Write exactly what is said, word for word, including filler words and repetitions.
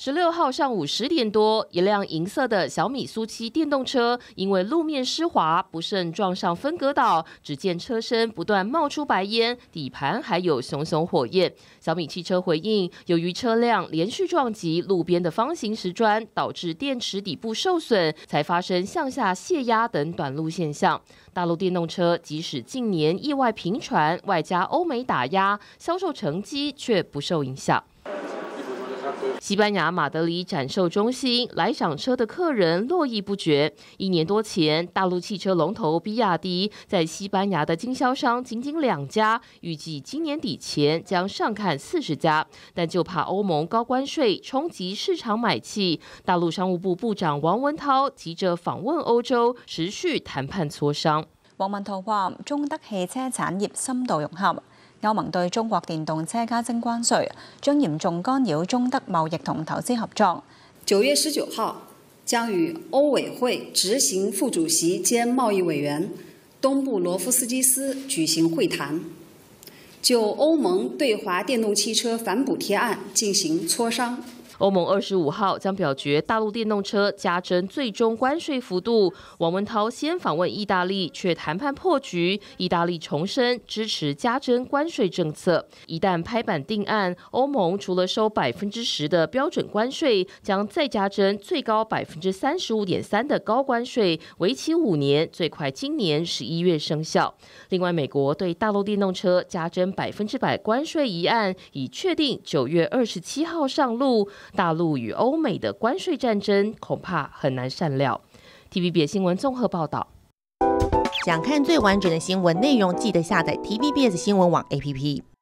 十六号上午十点多，一辆银色的小米苏七电动车因为路面湿滑，不慎撞上分隔岛。只见车身不断冒出白烟，底盘还有熊熊火焰。小米汽车回应，由于车辆连续撞击路边的方形石砖，导致电池底部受损，才发生向下泄压等短路现象。大陆电动车即使近年意外频传，外加欧美打压，销售成绩却不受影响。西班牙马德里展售中心来赏车的客人络绎不绝。一年多前，大陆汽车龙头比亚迪在西班牙的经销商仅仅两家，预计今年底前将上看四十家，但就怕欧盟高关税冲击市场买气。大陆商务部部长王文涛急着访問歐洲，持續談判磋商。 王文濤話：中德汽車產業深度融合。歐盟對中國電動車加徵關稅，將嚴重干擾中德貿易同投資合作。 九月十九號將與歐委會執行副主席兼貿易委員東布羅夫斯基斯舉行會談，就歐盟對華電動汽車反補貼案進行磋商。 歐盟二十五號將表決大陸電動車加徵最終關稅幅度。王文濤先訪問意大利，卻談判破局。意大利重申支持加徵關稅政策。一旦拍板定案，歐盟除了收百分之十的標準關稅，將再加徵最高百分之三十五點三的高關稅，為期五年，最快今年十一月生效。另外，美國對大陸電動車加徵百分之百關稅一案，已確定九月二十七號上路。大陸與歐美的關稅戰爭恐怕很難善了。T V B S 新聞綜合報道。 想看最完整的新聞內容，記得下載 T V B S 新聞網 A P P。